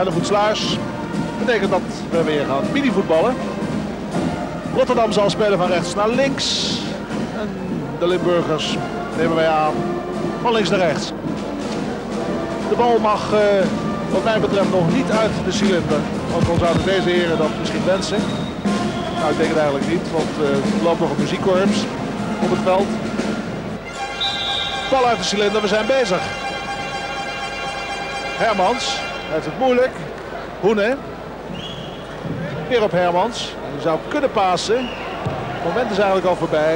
Hellevoetsluis. Betekent dat we weer gaan minivoetballen. Rotterdam zal spelen van rechts naar links. En de Limburgers nemen wij aan van links naar rechts. De bal mag wat mij betreft nog niet uit de cilinder. Ook al zouden deze heren dat misschien wensen. Nou, ik denk het eigenlijk niet, want er loopt nog een muziekkorps op het veld. Bal uit de cilinder, we zijn bezig. Hermans heeft het moeilijk. Hoene. Weer op Hermans. Hij zou kunnen pasen. Het moment is eigenlijk al voorbij.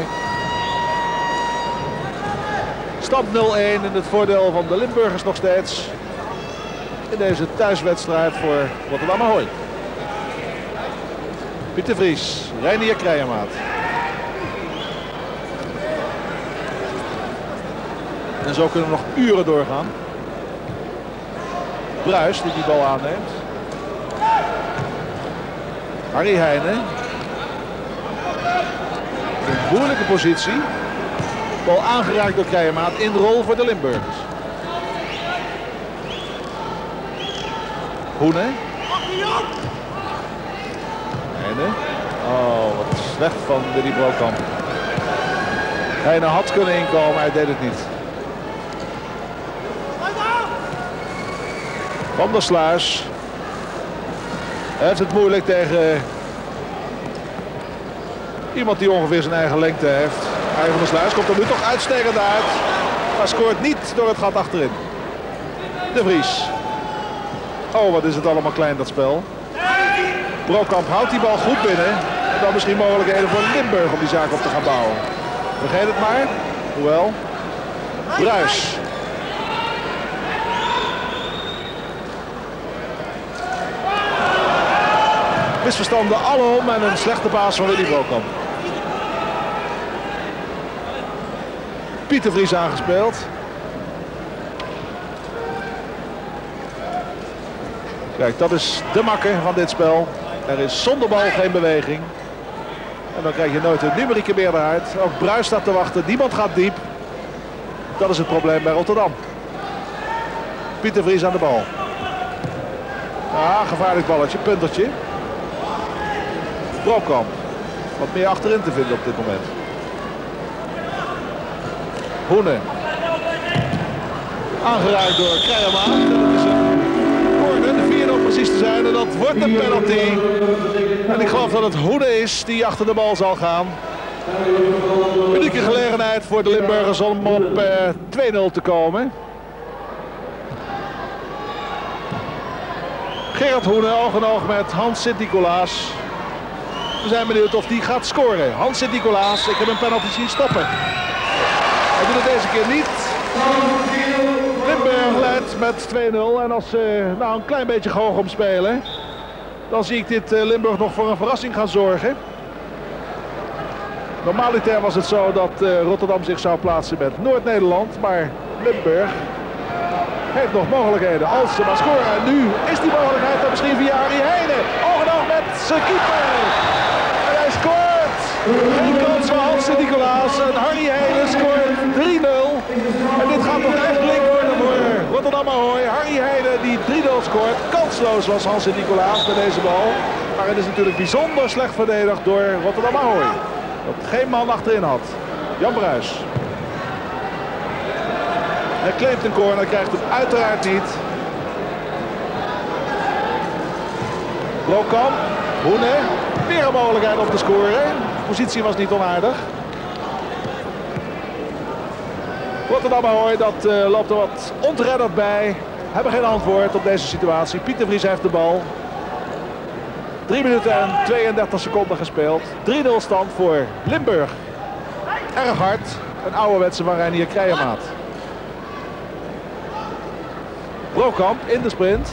Stand 0-1 in het voordeel van de Limburgers nog steeds. In deze thuiswedstrijd voor Rotterdam Ahoy. Pieter Vries, Reinier Krijemaat. En zo kunnen we nog uren doorgaan. Bruis die bal aanneemt. Harry Heijnen. In moeilijke positie. Bal aangeraakt door Krijemaat in de rol voor de Limburgers. Hoene. Heijnen. Oh, wat slecht van Willy Brokamp. Heijnen had kunnen inkomen, maar hij deed het niet. Van der Sluis. Hij heeft het moeilijk tegen iemand die ongeveer zijn eigen lengte heeft. Hij van der Sluis komt er nu toch uitstekend uit. Maar scoort niet door het gat achterin. De Vries. Oh, wat is het allemaal klein dat spel. Brokamp houdt die bal goed binnen. En dan misschien mogelijkheden voor Limburg om die zaak op te gaan bouwen. Vergeet het maar. Hoewel. Bruis. Misverstanden alom en een slechte paas van Willy Brokamp. Pieter Vries aangespeeld. Kijk, dat is de makker van dit spel. Er is zonder bal geen beweging. En dan krijg je nooit een numerieke meerderheid. Ook Bruis staat te wachten. Niemand gaat diep. Dat is het probleem bij Rotterdam. Pieter Vries aan de bal. Ah, gevaarlijk balletje, puntertje. Brokamp. Wat meer achterin te vinden op dit moment. Hoene. Aangeraakt door Krijemaat. Dat is een corner, de vierde om precies te zijn. En dat wordt een penalty. En ik geloof dat het Hoene is die achter de bal zal gaan. Unieke gelegenheid voor de Limburgers om op 2-0 te komen. Gerard Hoene oog in oog met Hans Sint-Nicolaas. We zijn benieuwd of die gaat scoren. Hans Sint-Nicolaas, ik heb een penalty zien stoppen. Hij doet het deze keer niet. Limburg leidt met 2-0. En als ze nou een klein beetje goochom spelen, dan zie ik dit Limburg nog voor een verrassing gaan zorgen. Normaliter was het zo dat Rotterdam zich zou plaatsen met Noord-Nederland. Maar Limburg heeft nog mogelijkheden als ze maar scoren. En nu is die mogelijkheid dan misschien via Harry Heijnen. Oog in oog met zijn keeper. En hij scoort. Geen kans voor Hans Sint-Nicolaas. En Harry Heijnen scoort 3-0. En dit gaat toch echt link worden voor Rotterdam Ahoy. Harry Heijnen die 3-0 scoort. Kansloos was Hans Sint-Nicolaas bij deze bal. Maar het is natuurlijk bijzonder slecht verdedigd door Rotterdam Ahoy. Dat geen man achterin had. Jan Bruis. Hij claimt een corner, krijgt hem uiteraard niet. Brokamp, Hoene, weer een mogelijkheid om te scoren. De positie was niet onaardig. Rotterdam Ahoy, dat loopt er wat ontredderd bij. Hebben geen antwoord op deze situatie. Pieter Vries heeft de bal. 3 minuten en 32 seconden gespeeld. 3-0 stand voor Limburg. Erg hard. Een ouderwetse van Reinier Krijemaat. Brokamp in de sprint.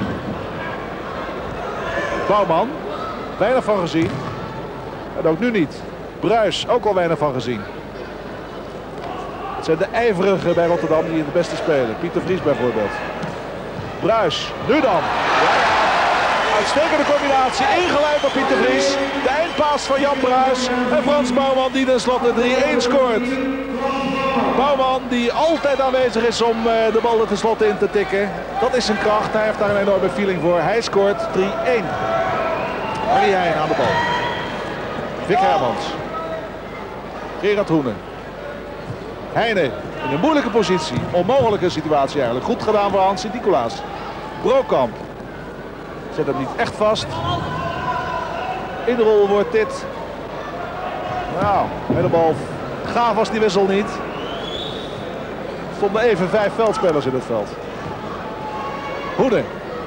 Bouwman. Weinig van gezien. En ook nu niet. Bruis ook al weinig van gezien. Het zijn de ijverigen bij Rotterdam die het beste spelen. Pieter Vries bijvoorbeeld. Bruis. Nu dan. Uitstekende combinatie. Ingeleid door Pieter Vries. De eindpaas van Jan Bruis. En Frans Bouwman die tenslotte 3-1 scoort. Bouwman die altijd aanwezig is om de bal er tenslotte in te tikken. Dat is zijn kracht. Hij heeft daar een enorme feeling voor. Hij scoort 3-1. Harry Heijn aan de bal. Vic Hermans. Gerard Hoenen. Heine in een moeilijke positie. Onmogelijke situatie eigenlijk. Goed gedaan voor Hans Sint-Nicolaas. Brokamp. Zet hem niet echt vast. Inrol wordt dit. Nou, helemaal gaaf was die wissel niet. Er stonden even 5 veldspelers in het veld. Hoenen.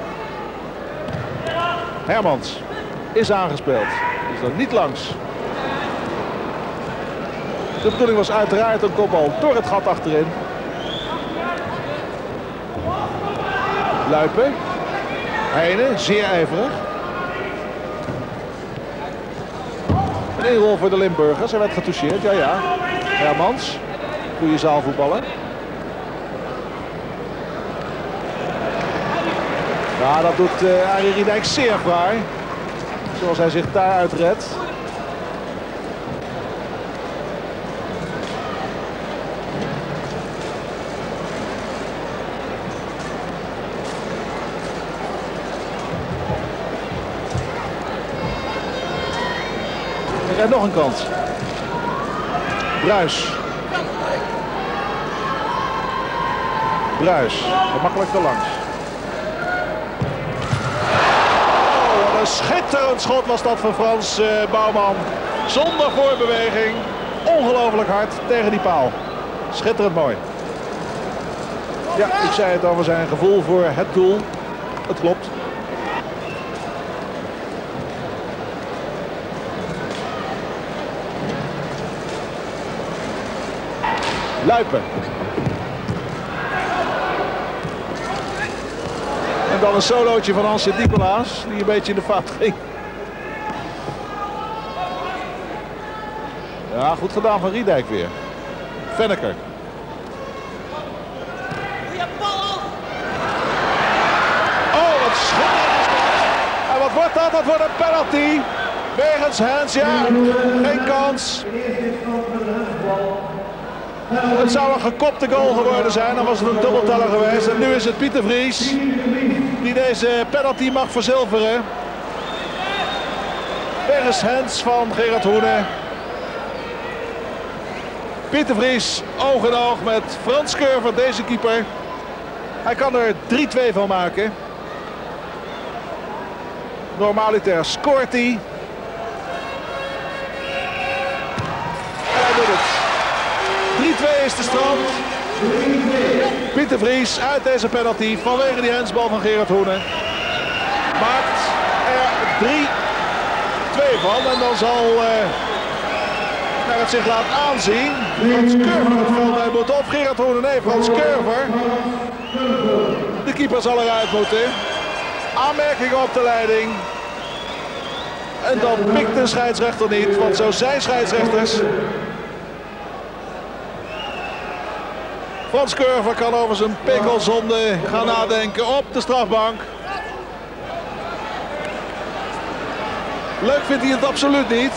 Hermans is aangespeeld. Is er niet langs. De bedoeling was uiteraard een kopbal door het gat achterin. Luipen. Heine, zeer ijverig. Een inrol voor de Limburgers. Hij werd getoucheerd, ja. Hermans. Goeie zaalvoetballer. Ja, dat doet Arie Riedijk zeer fraai. Zoals hij zich daaruit redt. En nog een kans. Bruis. Gemakkelijk erlangs. Oh, wat een schitterend schot was dat van Frans Bouwman. Zonder voorbeweging. Ongelooflijk hard tegen die paal. Schitterend mooi. Ja, ik zei het over zijn gevoel voor het doel. Het klopt. Luipen. En dan een solootje van Hans Sint-Nicolaas, die een beetje in de fout ging. Ja, goed gedaan van Riedijk weer. Venneker. Oh, wat schitterend is dat. En wat wordt dat? Dat wordt een penalty. Wegens Hens, ja. Geen kans. Het zou een gekopte goal geworden zijn, dan was het een dubbelteller geweest. En nu is het Pieter Vries die deze penalty mag verzilveren. Wegens Hens van Gerard Hoenen. Pieter Vries oog in oog met Frans Curver, deze keeper. Hij kan er 3-2 van maken. Normaliter scoort hij. En hij doet het. 3-2 is de stand. Pieter Vries uit deze penalty vanwege die hensbal van Gerard Hoenen. Maakt er 3-2 van. En dan zal naar het zich laat aanzien Frans Curver het veld uit moet. Of Gerard Hoenen, nee, Frans Curver. De keeper zal eruit moeten. Aanmerkingen op de leiding. En dan pikt de scheidsrechter niet, want zo zijn scheidsrechters. Frans Curver kan over zijn pikkelzonde gaan nadenken op de strafbank. Leuk vindt hij het absoluut niet.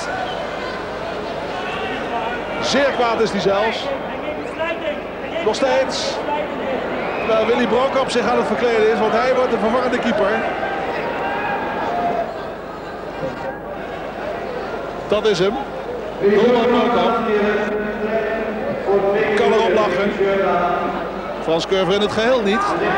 Zeer kwaad is hij zelfs. Nog steeds. Terwijl Willy Brokamp zich aan het verkleden is, want hij wordt de vervangende keeper. Dat is hem. Roland Brokamp. Kan erop lachen. Frans Curver in het geheel niet.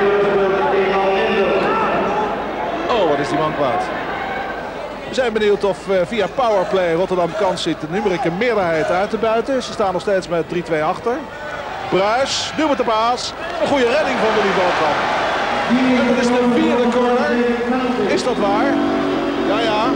Oh, wat is die man kwaad. We zijn benieuwd of via powerplay Rotterdam kans ziet de numerieke meerderheid uit te buiten. Ze staan nog steeds met 3-2 achter. Bruis, nu met de paas. Een goede redding van Willy Brokamp. En dat is de vierde corner. Is dat waar? Ja, ja.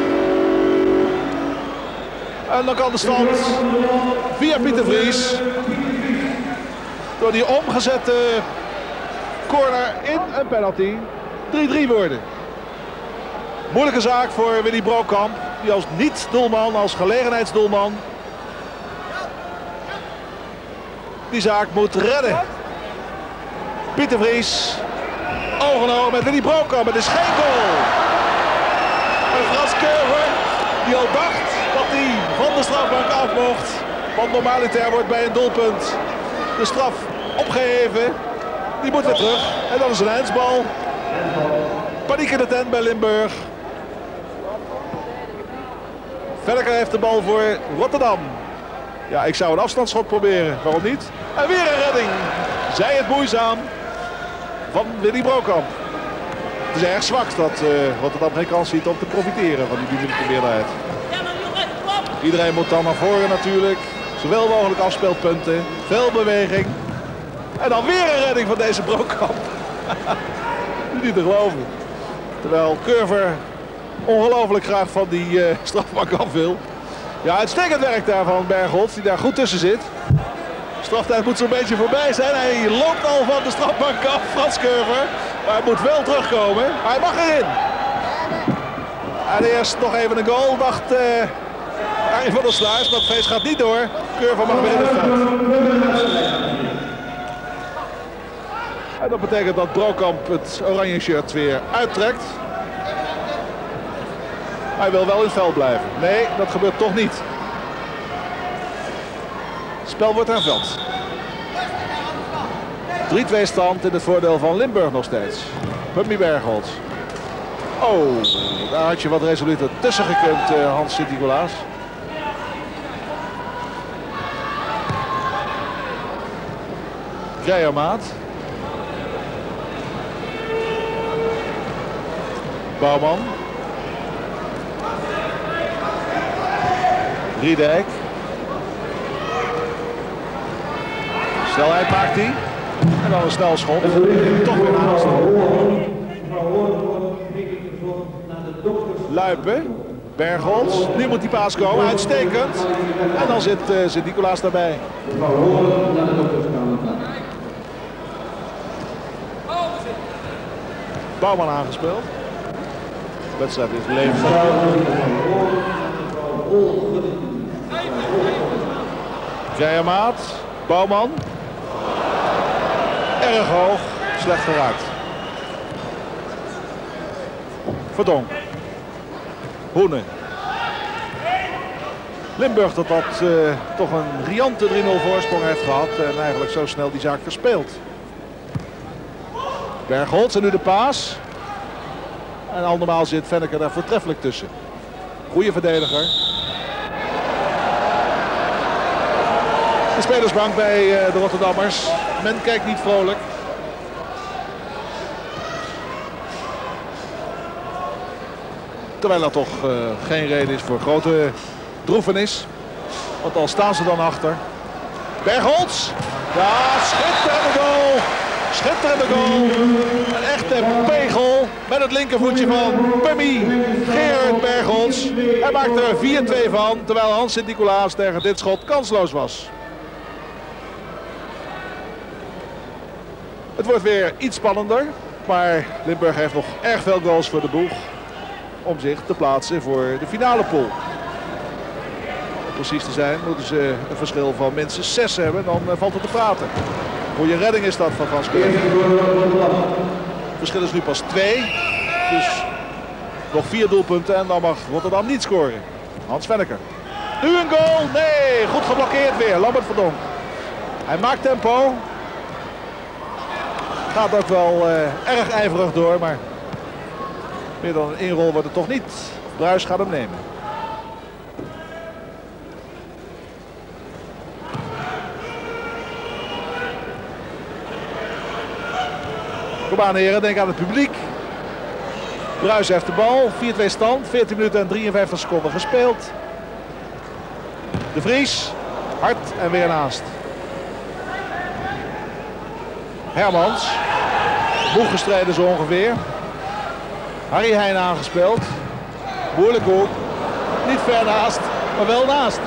En dan kan de stand via Pieter Vries door die omgezette corner in een penalty 3-3 worden. Moeilijke zaak voor Willy Brokamp, die als niet-doelman, als gelegenheidsdoelman die zaak moet redden. Pieter Vries, oog in oog met Willy Brokamp. Het is geen goal. En Frans Curver, die al dacht dat hij van de strafbank af mocht. Want normaliter wordt bij een doelpunt De straf opgeheven. Die moet weer terug. En dat is een handsbal. Paniek in de tent bij Limburg. Venneke heeft de bal voor Rotterdam. Ja, ik zou een afstandsschot proberen. Waarom niet? En weer een redding. Zij het moeizaam van Willy Brokamp. Het is erg zwak dat Rotterdam geen kans ziet om te profiteren van die minuten meerderheid. Iedereen moet dan naar voren natuurlijk. Zowel mogelijk afspeelpunten. Veel beweging. En dan weer een redding van deze Brokamp. Niet te geloven. Terwijl Curver ongelooflijk graag van die strafbank af wil. Ja, uitstekend werk daar van Bergholt, die daar goed tussen zit. Straftijd moet zo'n beetje voorbij zijn. Hij loopt al van de strafbank af, Frans Curver. Maar hij moet wel terugkomen. Hij mag erin. En eerst nog even een goal, dacht Arjen van der Sluis. Maar het feest gaat niet door. Curver mag weer in het veld. En dat betekent dat Brokamp het oranje shirt weer uittrekt. Hij wil wel in het veld blijven. Nee, dat gebeurt toch niet. Het spel wordt hervat. 3-2 stand in het voordeel van Limburg nog steeds. Pummy Bergholt. Oh, daar had je wat resolieter tussen gekund, Hans Sint-Nicolaas. Greiermaat. Bouwman. Riedijk. Snelheid maakt hij. En dan een snel schot. Toch weer naast. Luipen. Bergholz. Nu moet die paas komen. Uitstekend. En dan zit Sint-Nicolaas daarbij. Bouwman aangespeeld. De wedstrijd is leven. Greiermaat. Bouwman. Erg hoog. Slecht geraakt. Verdonk. Hoene. Limburg dat toch een riante 3-0 voorsprong heeft gehad. En eigenlijk zo snel die zaak verspeelt. Bergholt en nu de paas. En andermaal zit Venneke daar voortreffelijk tussen. Goeie verdediger. De spelersbank bij de Rotterdammers. Men kijkt niet vrolijk. Terwijl er toch geen reden is voor grote droefenis. Want al staan ze dan achter. Bergholz. Ja, schitterende goal. Schitterende goal. Een echte pegel met het linkervoetje van Pummy Gerard Bergholz. Hij maakt er 4-2 van. Terwijl Hans Sint-Nicolaas tegen dit schot kansloos was. Het wordt weer iets spannender. Maar Limburg heeft nog erg veel goals voor de boeg. Om zich te plaatsen voor de finale pool. Om precies te zijn moeten ze een verschil van minstens 6 hebben. Dan valt het te praten. Goeie redding is dat van Frans Curver. Het verschil is nu pas 2. Dus nog 4 doelpunten en dan mag Rotterdam niet scoren. Hans Venneke. Nu een goal. Nee, goed geblokkeerd weer. Lambert Verdonk. Hij maakt tempo. Gaat ook wel erg ijverig door, maar meer dan een inrol wordt het toch niet. Bruis gaat hem nemen. Kom aan heren, denk aan het publiek. Bruis heeft de bal, 4-2 stand, 14 minuten en 53 seconden gespeeld. De Vries, hard en weer naast. Hermans, boeg gestreden zo ongeveer. Harry Heijn aangespeeld. Moeilijk hoek. Niet ver naast, maar wel naast.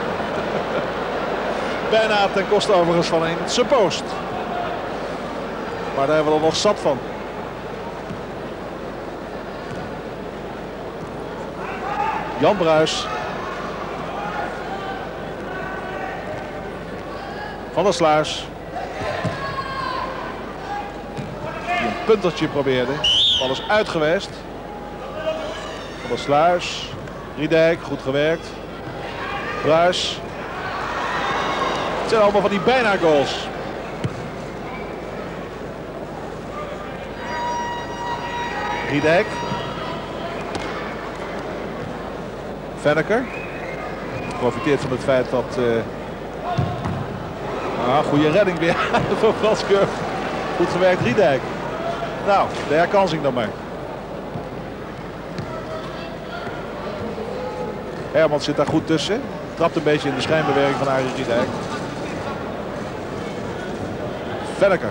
Bijna ten koste overigens van een suppost. Maar daar hebben we er nog zat van. Jan Bruis. Van der Sluis. Die een puntertje probeerde. Alles uit geweest. Van der Sluis. Riedijk, goed gewerkt. Bruis. Het zijn allemaal van die bijna goals. Riedijk. Venneker. Profiteert van het feit dat... goede redding weer voor Franskeur. Goed gewerkt Riedijk. Nou, de herkansing dan maar. Hermans zit daar goed tussen. Trapt een beetje in de schijnbeweging van Arie Riedijk. Venneker.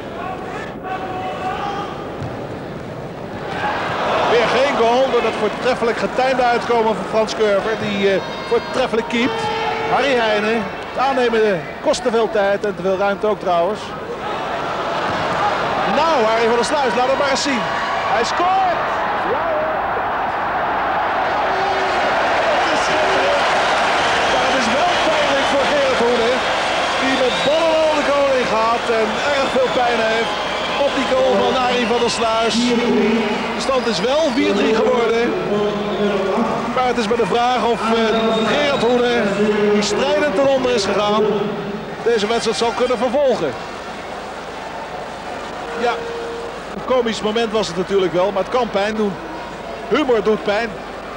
Weer geen goal door dat voortreffelijk getimede uitkomen van Frans Curver. Die voortreffelijk keept. Harry Heijnen. Het aannemen kost te veel tijd en te veel ruimte ook trouwens. Nou, Harry van der Sluis, laat het maar eens zien. Hij scoort! Ja. Het is schitterend. Maar het is wel pijnlijk voor Gerard Hoene. Die met ballen al de goal in gaat en erg veel pijn heeft op die goal van Harry van der Sluis. De stand is wel 4-3 geworden. Maar het is maar de vraag of Gerard Hoene, die strijdend ten onder is gegaan, deze wedstrijd zal kunnen vervolgen. Ja, een komisch moment was het natuurlijk wel, maar het kan pijn doen. Humor doet pijn.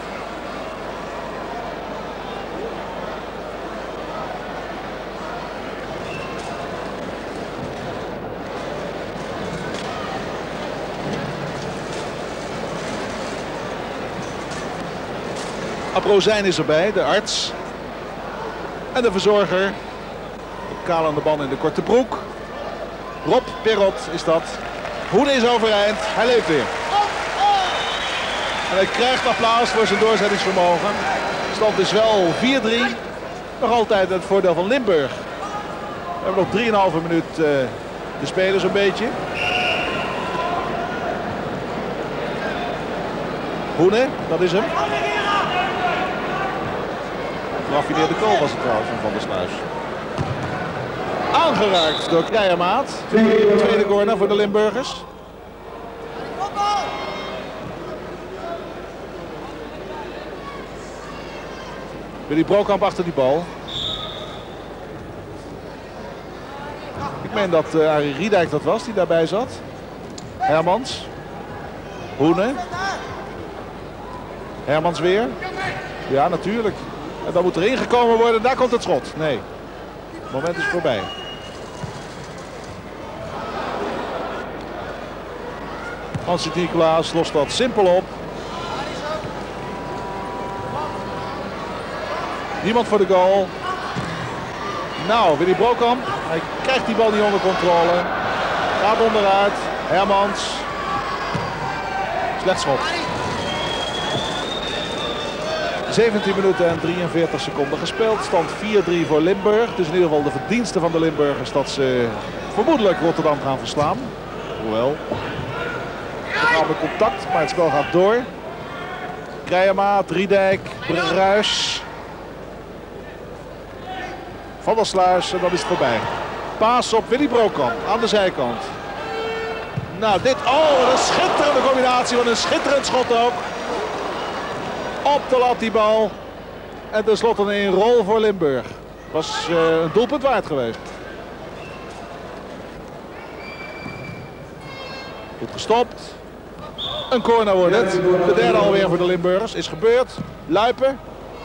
Abrozijn is erbij, de arts. En de verzorger. Kaal aan de bal in de korte broek. Rob Perrot is dat. Hoene is overeind. Hij leeft weer. En hij krijgt applaus voor zijn doorzettingsvermogen. De stand is wel 4-3. Nog altijd het voordeel van Limburg. We hebben nog 3,5 minuut te spelen zo'n beetje. Hoene, dat is hem. Raffineerde goal was het trouwens van der Sluis. Aangeraakt door Krijemaat. Tweede corner voor de Limburgers. Willy Brokamp achter die bal. Ik meen dat Arie Riedijk dat was die daarbij zat. Hermans. Hoene. Hermans weer. Ja, natuurlijk. En dan moet er ingekomen worden. Daar komt het schot. Nee. Het moment is voorbij. Hans Nicolaas lost dat simpel op. Niemand voor de goal. Nou, Willy Brokamp. Hij krijgt die bal niet onder controle. Gaat onderuit. Hermans. Slecht schot. 17 minuten en 43 seconden gespeeld. Stand 4-3 voor Limburg. Dus in ieder geval de verdienste van de Limburgers dat ze vermoedelijk Rotterdam gaan verslaan. Hoewel. Ze gaan met contact, maar het spel gaat door. Krijemaat, Riedijk, Bruis. Van der Sluis en dan is het voorbij. Paas op Willy Brokamp aan de zijkant. Nou, dit... Oh, wat een schitterende combinatie. Wat een schitterend schot ook. Op de lat die bal. En tenslotte een rol voor Limburg. Was een doelpunt waard geweest. Goed gestopt. Een corner wordt het. De derde alweer voor de Limburgers. Is gebeurd. Luipen.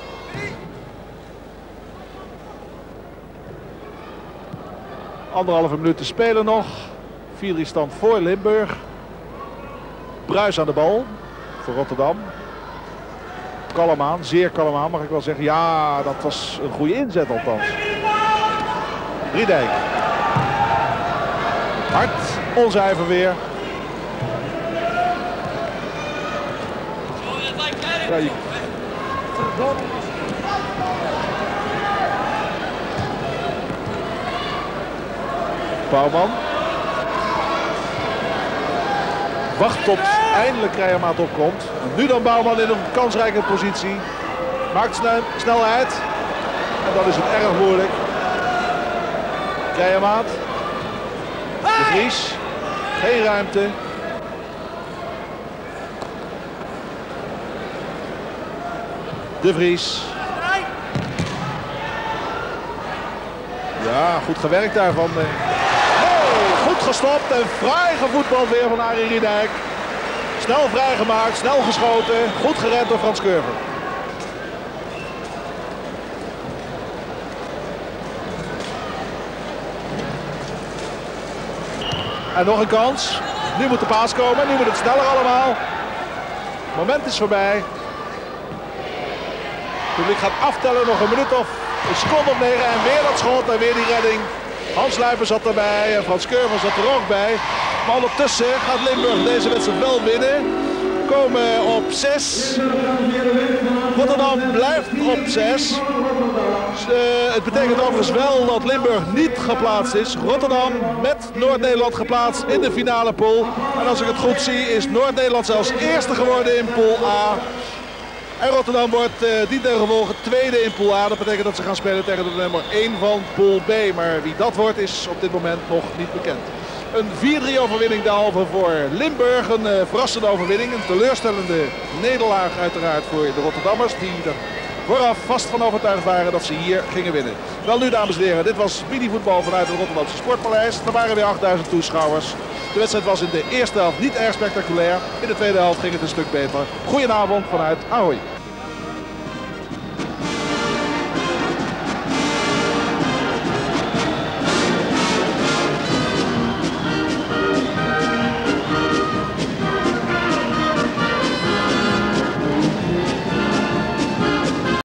Anderhalve minuut te spelen nog. 4-3 stand voor Limburg. Bruis aan de bal. Voor Rotterdam. Kalm aan, zeer kalm aan mag ik wel zeggen. Ja, dat was een goede inzet althans. Riedijk. Hard, onzuiver weer. Ja, Bouwman. Wacht tot eindelijk Krijemaat opkomt. En nu dan Bouwman in een kansrijke positie. Maakt snelheid. En dan is het erg moeilijk. Krijemaat. De Vries. Geen ruimte. De Vries. Ja, goed gewerkt daarvan. Goed gestopt en fraai gevoetbald weer van Arie Riedijk. Snel vrijgemaakt, snel geschoten. Goed gerend door Frans Curver. En nog een kans. Nu moet de paas komen. Nu moet het sneller allemaal. Het moment is voorbij. Het publiek gaat aftellen. Nog een minuut of een seconde of 9. En weer dat schot en weer die redding. Hans Luijpen zat erbij en Frans Curver zat er ook bij. Maar ondertussen gaat Limburg deze wedstrijd wel winnen. Komen op 6. Rotterdam blijft op 6. Het betekent overigens wel dat Limburg niet geplaatst is. Rotterdam met Noord-Nederland geplaatst in de finale pool. En als ik het goed zie is Noord-Nederland zelfs eerste geworden in pool A. En Rotterdam wordt dientengevolge tweede in pool A. Dat betekent dat ze gaan spelen tegen de nummer 1 van pool B. Maar wie dat wordt is op dit moment nog niet bekend. Een 4-3 overwinning daarhalve voor Limburg. Een verrassende overwinning. Een teleurstellende nederlaag uiteraard voor de Rotterdammers. Die er vooraf vast van overtuigd waren dat ze hier gingen winnen. Wel nu dames en heren, dit was minivoetbal vanuit het Rotterdamse Sportpaleis. Er waren weer 8000 toeschouwers. De wedstrijd was in de eerste helft niet erg spectaculair. In de tweede helft ging het een stuk beter. Goedenavond vanuit Ahoy.